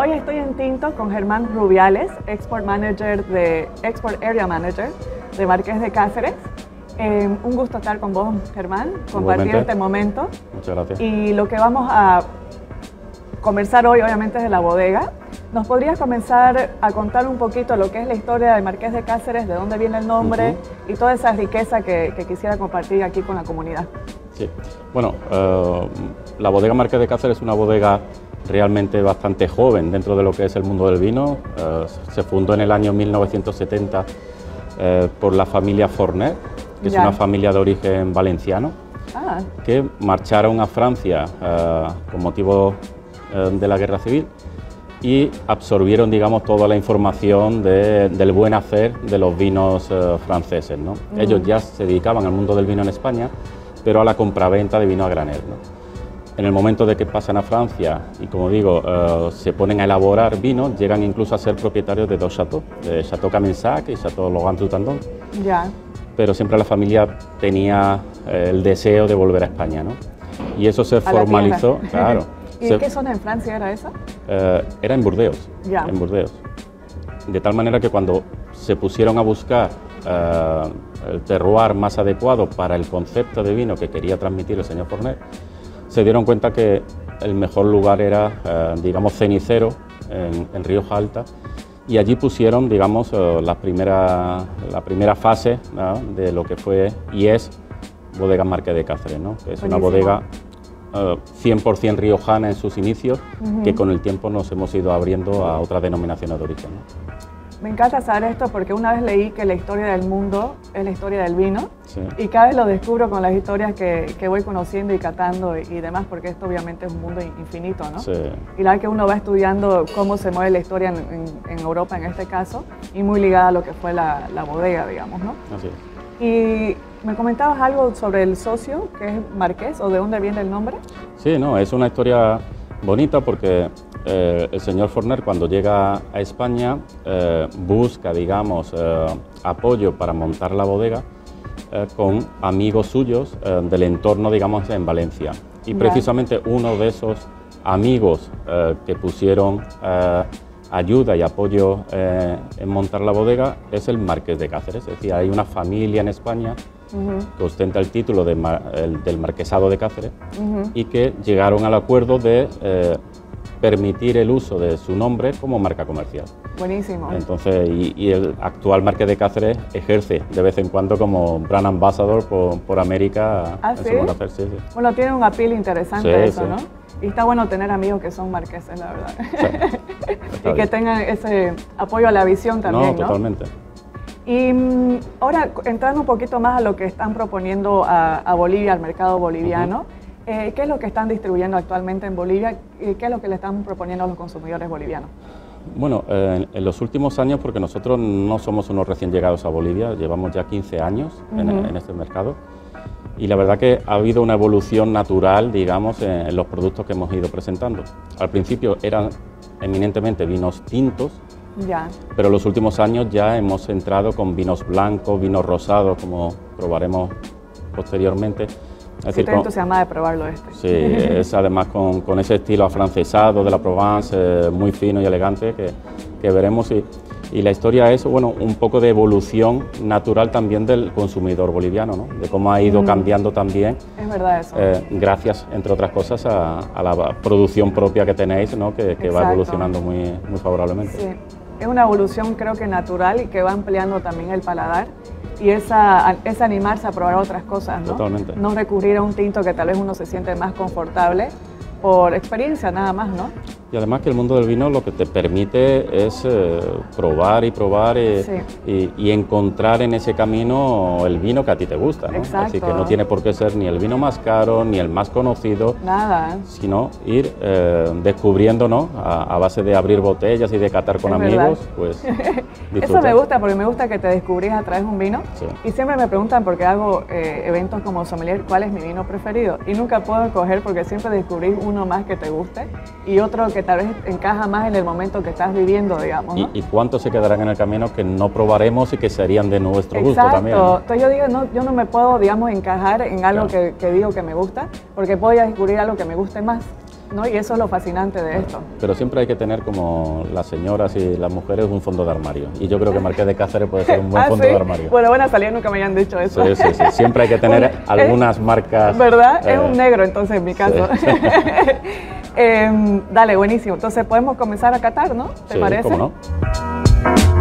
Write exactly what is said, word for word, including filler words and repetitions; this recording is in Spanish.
hoy estoy en Tinto con Germán Rubiales, Export Manager de Export Area Manager de Marqués de Cáceres. Eh, un gusto estar con vos, Germán, compartir Igualmente. este momento. Muchas gracias. Y lo que vamos a conversar hoy, obviamente, es de la bodega. ¿Nos podrías comenzar a contar un poquito lo que es la historia de Marqués de Cáceres, de dónde viene el nombre uh-huh. y toda esa riqueza que, que quisiera compartir aquí con la comunidad? Sí, bueno, uh, la bodega Marqués de Cáceres es una bodega realmente bastante joven dentro de lo que es el mundo del vino. Uh, se fundó en el año mil novecientos setenta uh, por la familia Forner, que ya. es una familia de origen valenciano, ah. que marcharon a Francia uh, con motivo uh, de la guerra civil y absorbieron, digamos, toda la información de, del buen hacer de los vinos uh, franceses, ¿no? Mm. Ellos ya se dedicaban al mundo del vino en España, pero a la compraventa de vino a granel, ¿no? En el momento de que pasan a Francia y, como digo, uh, se ponen a elaborar vino, llegan incluso a ser propietarios de dos chateaux, de Chateau Camensac y Chateau Logan-Trutandon. Ya. Pero siempre la familia tenía eh, el deseo de volver a España, ¿no? Y eso se a formalizó, claro. ¿Y se, qué zona en Francia era esa? Eh, era en Burdeos, ya. en Burdeos. De tal manera que cuando se pusieron a buscar eh, el terroir más adecuado para el concepto de vino que quería transmitir el señor Forner, se dieron cuenta que el mejor lugar era, eh, digamos, Cenicero, en, en Rioja Alta, y allí pusieron, digamos, eh, la, primera, la primera fase, ¿no?, de lo que fue y es Bodega Marqués de Cáceres, ¿no?, que es Buenísimo. Una bodega Uh, cien por cien riojana en sus inicios, uh-huh. que con el tiempo nos hemos ido abriendo a otras denominaciones de origen, ¿no? Me encanta saber esto porque una vez leí que la historia del mundo es la historia del vino, sí. y cada vez lo descubro con las historias que, que voy conociendo y catando y, y demás, porque esto obviamente es un mundo infinito, ¿no? Sí. Y la verdad que uno va estudiando cómo se mueve la historia en, en, en Europa en este caso, y muy ligada a lo que fue la, la bodega, digamos, ¿no? Así es. Y me comentabas algo sobre el socio, que es Marqués, o de dónde viene el nombre. Sí, no, es una historia bonita porque eh, el señor Forner, cuando llega a España, eh, busca, digamos, eh, apoyo para montar la bodega eh, con amigos suyos eh, del entorno, digamos, en Valencia. Y precisamente uno de esos amigos eh, que pusieron eh, ayuda y apoyo eh, en montar la bodega es el Marqués de Cáceres. Es decir, hay una familia en España uh-huh. que ostenta el título de mar, el, del Marquesado de Cáceres uh-huh. y que llegaron al acuerdo de eh, permitir el uso de su nombre como marca comercial. Buenísimo. Entonces, y, y el actual Marqués de Cáceres ejerce de vez en cuando como brand ambassador por, por América. ¿Ah, sí? Hacer, sí, sí? Bueno, tiene un appeal interesante sí, eso, sí. ¿no? Y está bueno tener amigos que son marqueses, la verdad. Sí, y que tengan ese apoyo a la visión también, ¿no? ¿no? Totalmente. Y um, ahora, entrando un poquito más a lo que están proponiendo a, a Bolivia, al mercado boliviano, uh-huh. eh, ¿qué es lo que están distribuyendo actualmente en Bolivia y qué es lo que le están proponiendo a los consumidores bolivianos? Bueno, eh, en los últimos años, porque nosotros no somos unos recién llegados a Bolivia, llevamos ya quince años uh-huh. en, en este mercado, y la verdad que ha habido una evolución natural, digamos, en, en los productos que hemos ido presentando. Al principio eran eminentemente vinos tintos, ya. pero en los últimos años ya hemos entrado con vinos blancos, vinos rosados, como probaremos posteriormente. Es decir, estoy entusiasmada de probarlo este. Sí, es además con, con ese estilo afrancesado de la Provence, eh, muy fino y elegante, que, que veremos. Y, y la historia es, bueno, un poco de evolución natural también del consumidor boliviano, ¿no? De cómo ha ido mm. cambiando también. Es verdad eso. Eh, gracias, entre otras cosas, a, a la producción propia que tenéis, ¿no? Que, que va evolucionando muy, muy favorablemente. Sí, es una evolución creo que natural y que va ampliando también el paladar. Y esa, esa animarse a probar otras cosas, ¿no? Totalmente. No recurrir a un tinto que tal vez uno se siente más confortable por experiencia nada más, ¿no? Y además que el mundo del vino lo que te permite es eh, probar y probar eh, sí. y, y encontrar en ese camino el vino que a ti te gusta, ¿no? Exacto. Así que no tiene por qué ser ni el vino más caro ni el más conocido, nada, sino ir eh, descubriendo, ¿no? A, a base de abrir botellas y de catar con es amigos, verdad. pues Eso me gusta porque me gusta que te descubrís a través de un vino sí. y siempre me preguntan porque hago eh, eventos como sommelier cuál es mi vino preferido y nunca puedo escoger porque siempre descubrís uno más que te guste y otro que tal vez encaja más en el momento que estás viviendo, digamos, ¿no? ¿Y, y cuántos se quedarán en el camino que no probaremos y que serían de nuestro Exacto. gusto también, ¿no? Entonces yo digo, no, yo no me puedo, digamos, encajar en algo claro. que, que digo que me gusta, porque puedo ya descubrir algo que me guste más. ¿no? Y eso es lo fascinante de esto. Pero siempre hay que tener, como las señoras y las mujeres, un fondo de armario. Y yo creo que Marqués de Cáceres puede ser un buen ¿Ah, fondo sí? de armario. Bueno, buena salida, nunca me hayan dicho eso. Sí, sí, sí. Siempre hay que tener un, algunas es, marcas. ¿Verdad? Eh, es un negro, entonces, en mi caso. Sí. eh, dale, buenísimo. Entonces podemos comenzar a catar, ¿no? ¿Te sí, parece? ¿cómo no?